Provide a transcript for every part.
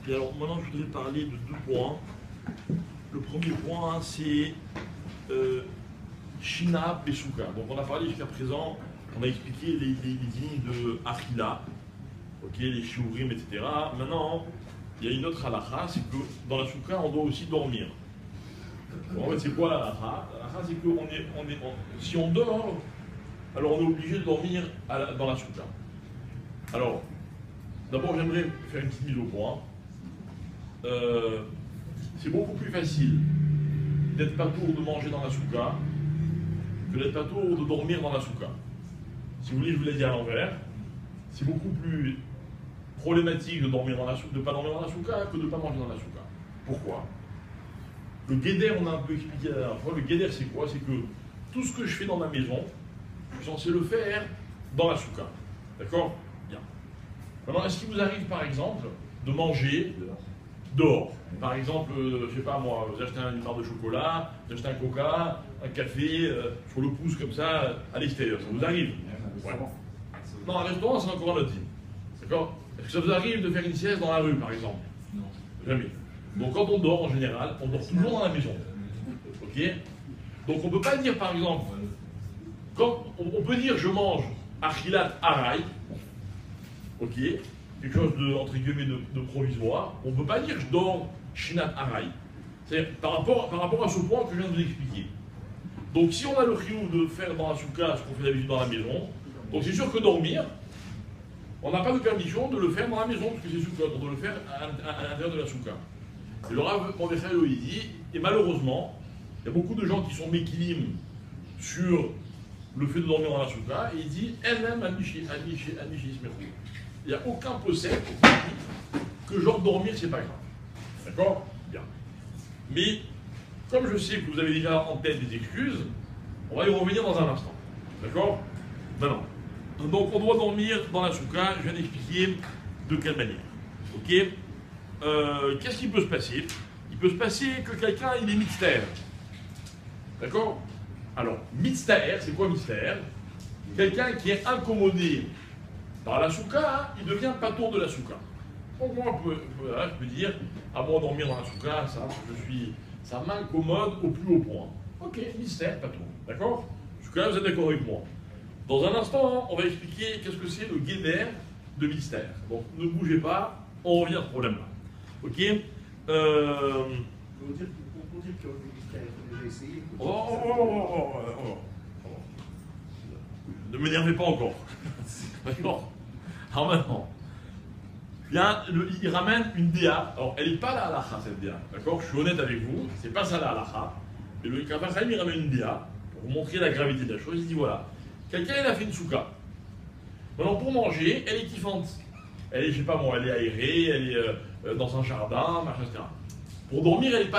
Et alors maintenant je voudrais parler de deux points. Le premier point c'est Shina Besuka. Donc on a parlé jusqu'à présent, on a expliqué les lignes de Achila, ok, les Shiurim, etc. Maintenant, il y a une autre halakha, c'est que dans la souka on doit aussi dormir. Bon, en fait, c'est quoi la halakha? La halakha c'est que si on dort, alors on est obligé de dormir dans la souka. Alors, d'abord j'aimerais faire une petite mise au point. C'est beaucoup plus facile d'être patour de manger dans la souka que d'être patour de dormir dans la souka. Si vous voulez, je vous l'ai dit à l'envers. C'est beaucoup plus problématique de ne pas dormir dans la souka que de ne pas manger dans la souka. Pourquoi? Le guéder, on a un peu expliqué la dernière fois. Le guéder, c'est quoi? C'est que tout ce que je fais dans ma maison, je suis censé le faire dans la souka. D'accord? Bien. Maintenant, est-ce qu'il vous arrive, par exemple, de manger dehors? Par exemple, je ne sais pas moi, vous achetez une barre de chocolat, vous achetez un coca, un café, sur le pouce comme ça, à l'extérieur. Ça vous arrive? Ouais. Non, un restaurant, c'est encore un autre type. D'accord? Est-ce que ça vous arrive de faire une sieste dans la rue, par exemple? Non. Jamais. Donc quand on dort, en général, on dort toujours dans la maison. Ok? Donc on ne peut pas dire, par exemple, quand on peut dire je mange achilat aray, ok? Quelque chose de, entre guillemets, de provisoire. On ne peut pas dire je dors shinat aray. C'est par rapport à ce point que je viens de vous expliquer. Donc si on a le chiyuv de faire dans la souka ce qu'on fait d'habitude dans la maison, donc c'est sûr que dormir, on n'a pas de permission de le faire dans la maison, parce que c'est souka, on doit le faire à l'intérieur de la souka. Et le Rav Mordechai il dit, et malheureusement, il y a beaucoup de gens qui sont mékilim sur le fait de dormir dans la souka, et il dit, elle-même il n'y a aucun possède que genre dormir, c'est pas grave. D'accord? Bien. Mais, comme je sais que vous avez déjà en tête des excuses, on va y revenir dans un instant. D'accord? Maintenant. Donc on doit dormir dans la souka, je viens d'expliquer de quelle manière. Ok? Qu'est-ce qui peut se passer? Il peut se passer que quelqu'un il est mixtère. D'accord? Alors, mixtère, c'est quoi mixtère? Quelqu'un qui est incommodé par la souka, il devient patour de la souka. Donc moi, je peux dire, à moi dormir dans la souka, ça m'incommode au plus haut point. Ok, mixtère, patour. D'accord? Jusque-là, vous êtes d'accord avec moi? Dans un instant, on va expliquer qu'est-ce que c'est le guéder de mystère. Donc ne bougez pas, on revient à ce problème-là. Ok? Pour dire que le mystère, il faut déjà essayer. Ne m'énervez pas encore. D'accord? Alors maintenant, il ramène une DA. Alors elle n'est pas la halakha cette DA. D'accord? Je suis honnête avec vous, c'est pas ça la halakha. Et le Kaf HaChaim, il ramène une DA pour vous montrer la gravité de la chose. Il dit voilà. Quelqu'un, il a fait une souka. Maintenant, pour manger, elle est kiffante. Elle est, je sais pas moi, elle est aérée, elle est dans un jardin, machin, etc. Pour dormir, elle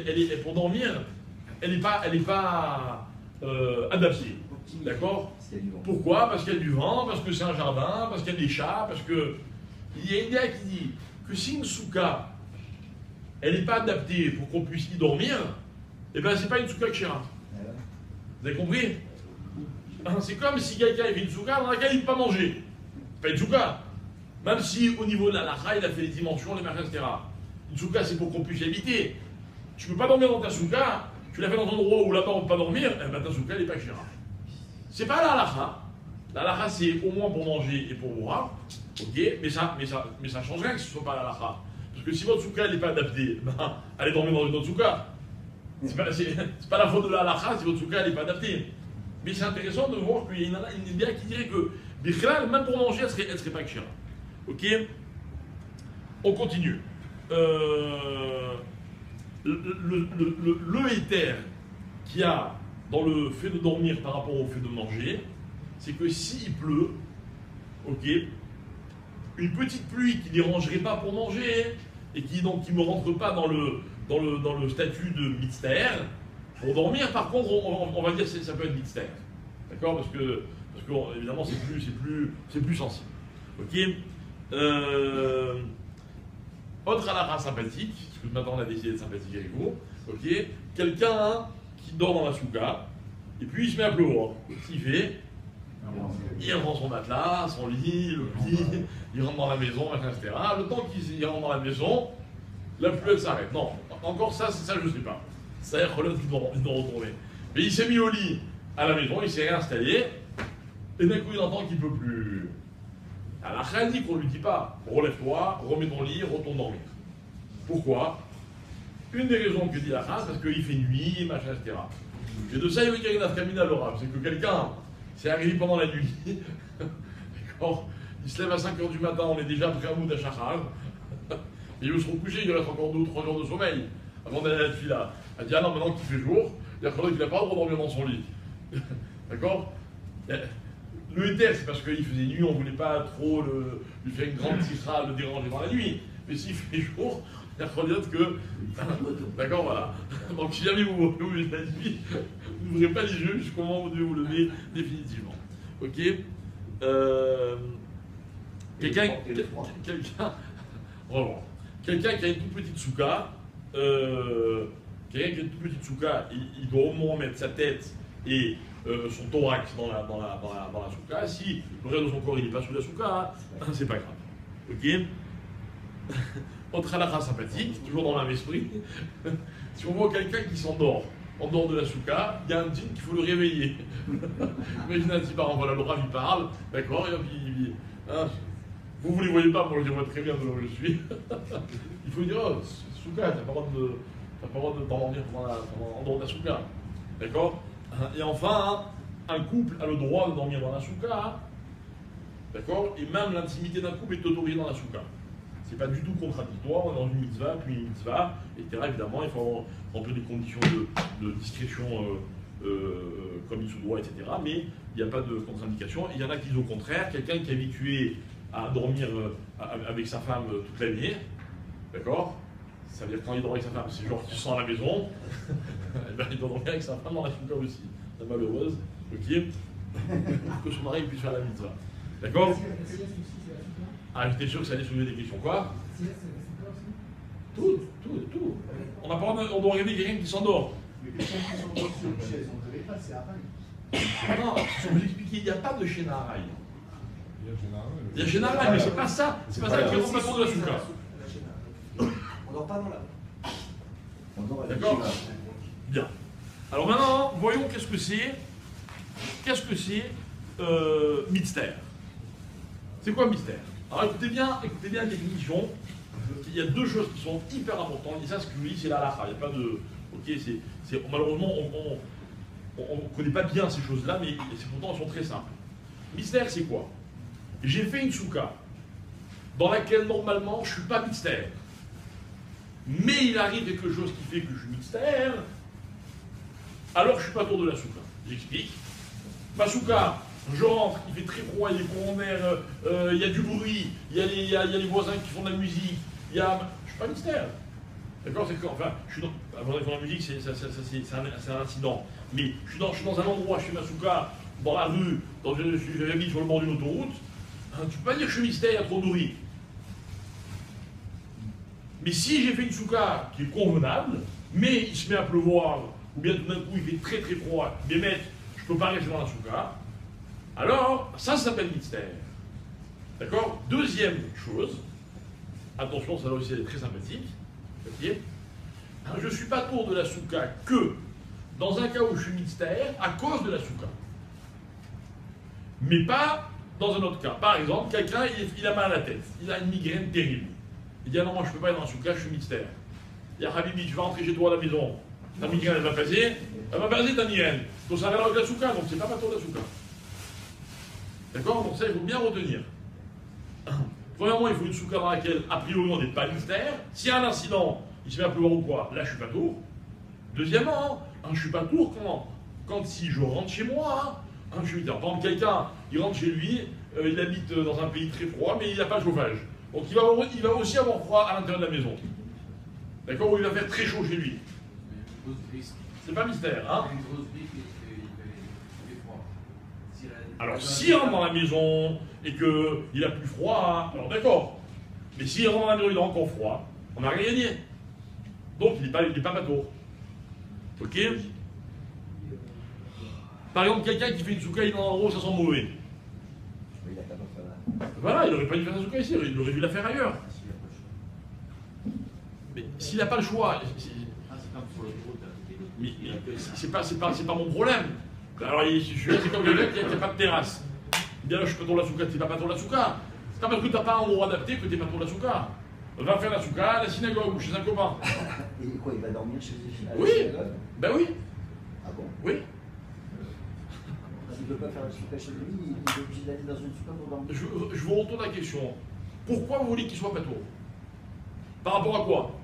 n'est pas adaptée. D'accord? Pourquoi? Parce qu'il y a du vent, parce que c'est un jardin, parce qu'il y a des chats, parce que... Il y a une idée qui dit que si une souka, elle n'est pas adaptée pour qu'on puisse y dormir, eh bien, c'est pas une souka kshera. Vous avez compris? C'est comme si quelqu'un fait une souka dans laquelle il ne peut pas manger. Pas une souka. Même si au niveau de la halakha, il a fait les dimensions, les machins, etc. Une souka, c'est pour qu'on puisse y habiter. Tu ne peux pas dormir dans ta souka, tu l'as fait dans un endroit où là-bas on ne peut pas dormir, eh ben ta souka, elle n'est pas kshera. C'est pas la halakha. La halakha, c'est au moins pour manger et pour boire. Ok, mais ça change rien que ce ne soit pas la halakha. Parce que si votre souka n'est pas adaptée, ben, allez dormir dans une autre souka. C'est pas la faute de la halakha si votre souka n'est pas adaptée. Mais c'est intéressant de voir qu'il y a une idée qui dirait que Bichlal, même pour manger, elle serait pas kshera. Ok? On continue. Le éther qu'il y a dans le fait de dormir par rapport au fait de manger, c'est que s'il pleut, ok, une petite pluie qui ne dérangerait pas pour manger et qui ne me rentre pas dans le statut de mixtère, pour dormir, par contre, on va dire que ça peut être mixtère. D'accord? Parce que évidemment, c'est plus sensible. Ok? Autre halakha sympathique, parce que maintenant on a décidé d'être sympathique avec vous. Ok? Quelqu'un qui dort dans la souka, et puis il se met à pleuvoir. Qu'est-ce qu'il fait? Il rend son matelas, son lit, le plie, il rentre dans la maison, etc. Le temps qu'il rentre dans la maison, la pluie s'arrête. Non, encore ça, c'est ça, je ne sais pas. Ça a l'air qu'ils doivent retourner. Mais il s'est mis au lit à la maison, il s'est réinstallé, et d'un coup il entend qu'il ne peut plus. Alors la dit qu'on ne lui dit pas, relève-toi, remets ton lit, retourne dormir. Pourquoi? Une des raisons que dit la phrase, parce qu'il fait nuit, machin, etc. Et de ça, il veut dire une afkamina à l'oral. C'est que quelqu'un s'est arrivé pendant la nuit, d'accord, il se lève à 5 h du matin, on est déjà prêt à mout à Chachal, et il veut se recoucher, il reste encore 2 ou 3 jours de sommeil avant d'aller à la fila. Elle dit, ah non, maintenant qu'il fait jour, il a fallu qu'il n'a pas le droit de dormir dans son lit. D'accord? Le éther, c'est parce qu'il faisait nuit, on ne voulait pas trop lui faire une grande tira, le déranger dans la nuit. Mais s'il fait jour, il y a reconnaître que. D'accord, voilà. Donc si jamais vous levez la nuit, vous n'ouvrez pas les yeux jusqu'au moment où vous devez vous lever définitivement. Ok? Quelqu'un qui a une toute petite souka, il doit au moins mettre sa tête et son thorax dans la souka. Si le reste de son corps il n'est pas sous la souka, c'est pas grave. Ok? Autre halakha sympathique, toujours dans le même esprit. Si on voit quelqu'un qui s'endort en dehors de la souka, il y a un djinn qu'il faut le réveiller. Imaginez un petit parent, voilà, le rav il parle, d'accord, et puis hein, vous ne les voyez pas, moi je les vois très bien de là où je suis. Il faut dire, oh, souka, t'as pas le droit de t'endormir en dehors de la souka. D'accord? Et enfin, un couple a le droit de dormir dans la souka. D'accord? Et même l'intimité d'un couple est autorisée dans la souka. C'est pas du tout contradictoire, on est dans une mitzvah, puis une mitzvah, etc. Évidemment, il faut remplir des conditions de discrétion comme il se doit, etc. Mais il n'y a pas de contre-indication. Il y en a qui disent au contraire, quelqu'un qui est habitué à dormir avec sa femme toute l'année, d'accord? Ça veut dire que quand il dort avec sa femme, c'est genre qu'il se sent à la maison, et ben, il doit dormir avec sa femme dans la souka aussi. C'est malheureuse, ok? Pour que son mari puisse faire la mitzvah. D'accord? Ah, j'étais sûr que ça allait soulever des questions. Quoi? Tout. On doit regarder quelqu'un qui s'endort. Mais quelqu'un qui s'endort sur une chaise, on ne devait pas, c'est Araï. Non, je vais vous expliquer, il n'y a pas de Chénaraï. Il y a Chénaraï, mais c'est pas ça. C'est pas ça qui remonte la tour de la souka. On dort pas dans la. D'accord? Bien. Alors maintenant, voyons qu'est-ce que c'est. Mystère. C'est quoi mystère? Alors écoutez bien la définition. Il y a deux choses qui sont hyper importantes. Et ça, ce que je vous dis, c'est la halakha. Il n'y a pas de. Ok, malheureusement, on ne connaît pas bien ces choses-là, mais pourtant elles sont très simples. Mystère, c'est quoi? J'ai fait une souka dans laquelle normalement je ne suis pas mystère. Mais il arrive quelque chose qui fait que je suis mystère, alors je ne suis pas tour de la souka. J'explique. Ma souka, je rentre, il fait très froid, il y a des courants d'air, il y a du bruit, il y a les voisins qui font de la musique, je ne suis pas mystère. D'accord? Enfin, je suis dans la musique, c'est un incident. Mais je suis dans un endroit, je fais ma souka, dans la rue, j'habite sur le bord d'une autoroute, tu ne peux pas dire que je suis mystère, il y a trop de bruit. Mais si j'ai fait une souka qui est convenable, mais il se met à pleuvoir, ou bien tout d'un coup il fait très très froid, mais mec, je ne peux pas rester dans la souka, alors ça s'appelle mystère. D'accord? Deuxième chose, attention, ça va aussi être très sympathique, okay? Je ne suis pas tour de la souka que dans un cas où je suis mystère à cause de la souka. Mais pas dans un autre cas. Par exemple, quelqu'un il a mal à la tête, il a une migraine terrible. Il dit ah non, moi je ne peux pas être dans la souka, je suis mystère. Il y a Habibi, tu vas rentrer chez toi à la maison. Ta migraine elle va passer ta migraine. Donc ça n'a rien à voir avec la souka, donc c'est pas tour de la souka. D'accord? Donc ça il faut bien retenir. Premièrement, il faut une souka dans laquelle, a priori, on n'est pas mystère. S'il y a un incident, il se met à pleuvoir ou quoi, là je suis pas tour. Deuxièmement, je suis pas tour quand si je rentre chez moi, je suis mystère. Par exemple, quelqu'un, il rentre chez lui, il habite dans un pays très froid, mais il n'a pas de chauffage. Donc il va aussi avoir froid à l'intérieur de la maison. D'accord? Ou il va faire très chaud chez lui. C'est pas mystère, hein? Alors s'il rentre dans la maison et qu'il a plus froid, alors d'accord. Mais s'il rentre dans la maison et il a encore froid, on n'a rien gagné. Donc il n'est pas bateau. Ok? Par exemple, quelqu'un qui fait une souka, il est dans l'endroit où ça sent mauvais. Oui, il a qu'à pas faire là. Voilà, il n'aurait pas dû faire sa souka ici, il aurait dû la faire ailleurs. Mais s'il n'a pas le choix, c'est pas mon problème. Alors, je suis là, c'est comme quelqu'un qui n'a pas de terrasse. Bien, je suis pas dans la souka, tu n'es pas dans la souka. C'est pas parce que tu n'as pas un endroit adapté que tu n'es pas dans la souka. Va faire la souka à la synagogue ou chez un copain. Et quoi, il va dormir chez lui? Oui. Ben oui. Ah bon? Oui. S'il ne veut pas faire la souka chez lui, il est obligé d'aller dans une souka pour dormir. Je vous retourne la question. Pourquoi vous voulez qu'il soit patour? Par rapport à quoi?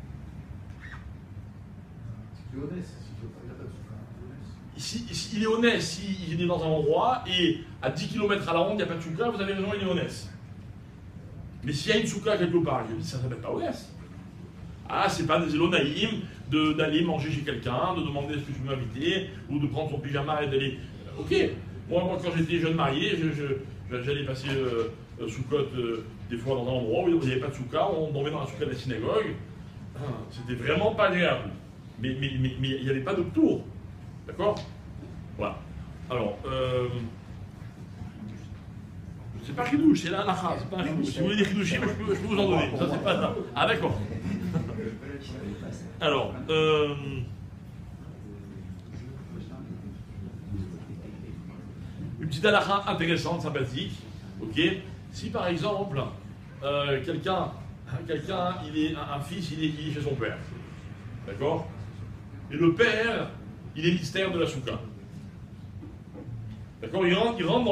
C'est honnête, il n'a pas de souka. Il est honnête, s'il est dans un endroit et à 10 km à la ronde, il n'y a pas de souka, vous avez raison, il est honnête. Mais s'il y a une souka quelque part, ça ne s'appelle pas honnête. Ah, c'est pas des élonaïm d'aller manger chez quelqu'un, de demander est-ce que tu peux m'inviter, ou de prendre son pyjama et d'aller. Ok, moi quand j'étais jeune marié, j'allais passer soukot des fois dans un endroit où il n'y avait pas de souka, on dormait dans la souka de la synagogue. C'était vraiment pas agréable. Mais il n'y avait pas de tour. D'accord? Voilà. Alors, c'est pas chidouche, c'est la halakha, c'est pas un chidouche. Si vous voulez des chidouchim, je peux vous en donner. Ça, c'est pas ça. Ah, d'accord. Alors, une petite halakha intéressante, sympathique. Ok? Si par exemple, quelqu'un, il est un fils, il est chez son père. D'accord? Et le père, il est mystère de la souka. D'accord? Il rentre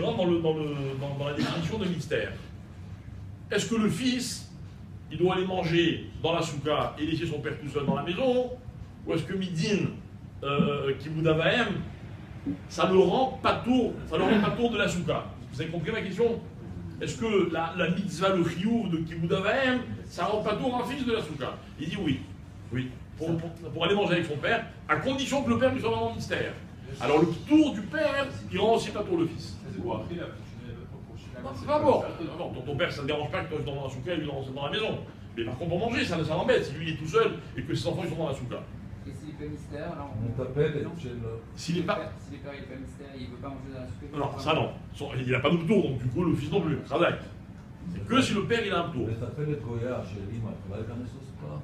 dans la définition de mystère. Est-ce que le fils, il doit aller manger dans la souka et laisser son père tout seul dans la maison? Ou est-ce que midin, kibudavahem, ça le rend patour de la souka? Vous avez compris ma question? Est-ce que la mitzvah, le chiyuv de kibudavahem, ça rend patour un fils de la souka? Il dit oui. Oui. Pour aller manger avec son père, à condition que le père lui soit vraiment mystère. Alors le tour du père, il rend aussi pas pour le fils. C'est quoi après C'est pas bon. Ton père, ça ne dérange pas que tu dans la souka et lui dans la maison. Mais par contre, pour manger, ça l'embête. Si lui il est tout seul et que ses enfants ils sont dans la souka. Et s'il fait mystère, alors On t'appelle S'il est pas. Si le père il fait mystère, il ne veut pas manger dans la soupe. Non, ça non. Il n'a pas de tour, donc du coup, le fils non plus. Ça d'acte. C'est que si le père il a un tour. Mais t'appelles le Goya chez Lima, tu vas écarner ce soir.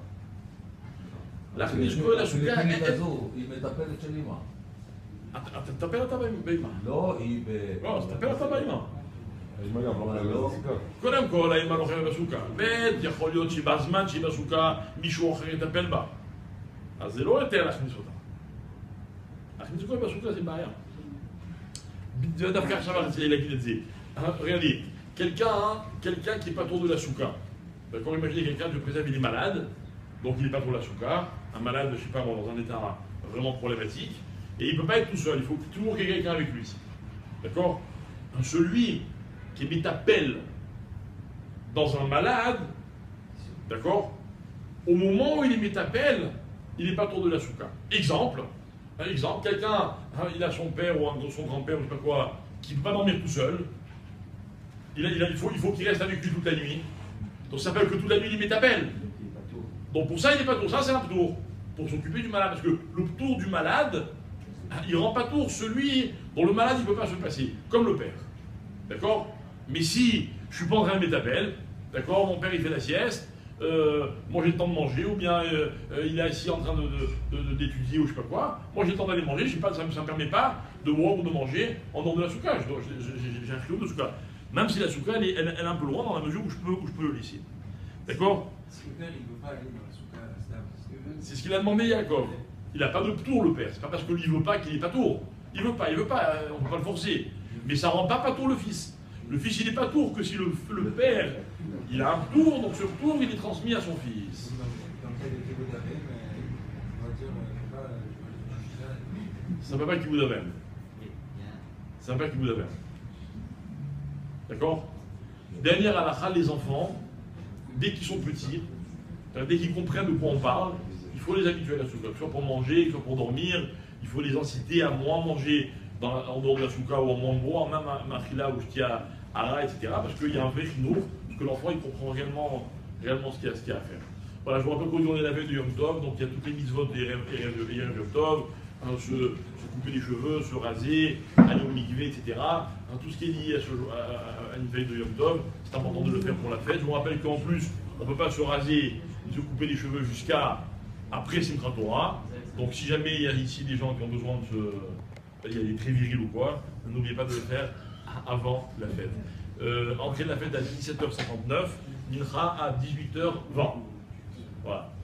La souka, il m'appelle chez Lima. t'appelles à ta baïma. לא, היא לא, אז תטפל אתה באמא. האמא גם לא חייבת בסוכה. קודם כל, האמא לא חייבת בסוכה. ב' יכול להיות שבזמן שהיא בסוכה מישהו אחר יטפל בה. אז זה לא יותר להכניס אותה. להכניס אותה בסוכה זה בעיה. דווקא עכשיו אני רוצה להגיד את זה. Regardez, quelqu'un qui n'est pas autour de la souka. D'accord, imaginez quelqu'un, je préserve, il est malade, donc il n'est pas pour la souka. Un malade, je ne sais pas, dans un état vraiment problématique. Et il ne peut pas être tout seul, il faut toujours qu'il y ait quelqu'un avec lui. D'accord? Celui qui est métapel dans un malade, d'accord? Au moment où il est métapel, il n'est pas autour de la souka. Exemple, quelqu'un, il a son père ou son grand-père ou je ne sais pas quoi, qui ne peut pas dormir tout seul. Il faut qu'il reste avec lui toute la nuit. Donc ça s'appelle que toute la nuit il est métapel. Donc pour ça il n'est pas tour, ça c'est un tour. Pour s'occuper du malade, parce que le tour du malade, il rend pas tour celui dont le malade il ne peut pas se passer, comme le père. D'accord? Mais si je suis pas en train de métapel, d'accord, mon père il fait la sieste, moi j'ai le temps de manger, ou bien il est assis en train d'étudier ou je sais pas quoi, moi j'ai le temps d'aller manger, je sais pas, ça ne me permet pas de boire ou de manger en dehors de la souka, j'ai un kilo de souka. Même si la souka elle est un peu loin dans la mesure où je peux le laisser. D'accord? Si le père il ne veut pas aller dans la souka, c'est ce qu'il a demandé Yaakov. Il n'a pas de tour le père, c'est pas parce qu'il ne veut pas qu'il n'est pas tour. Il veut pas, on ne peut pas le forcer. Mais ça ne rend pas tour le fils. Le fils il n'est pas tour que si le père il a un tour, donc ce tour il est transmis à son fils. dans le cas des Kibud Avim, on va dire, Ça ne peut pas qu'il vous donne. Ça ne peut pas qu'il vous donne. D'accord? Dernière halakha, les enfants, dès qu'ils sont petits, dès qu'ils comprennent de quoi on parle, il faut les habituer à la souka, soit pour manger, soit pour dormir, il faut les inciter à moins manger en dehors de la souka ou à moins boire, même à machila ou shtia, ara, etc. Parce qu'il y a un vrai chinour, parce que l'enfant il comprend réellement ce qu'il y a à faire. Voilà, je vous rappelle qu'aujourd'hui on est la veille du Yom Tov, donc il y a toutes les mitzvot et Yom Tov, se couper les cheveux, se raser, aller au mikvé, etc. Tout ce qui est lié à une veille de Yom Tov, c'est important de le faire pour la fête. Je vous rappelle qu'en plus, on ne peut pas se raser et se couper les cheveux jusqu'à après Simchat Torah. Donc si jamais il y a ici des gens qui ont besoin de se... Il y a des très virils ou quoi, n'oubliez pas de le faire avant la fête. Entrée de la fête à 17h59, Mincha à 18h20. Voilà.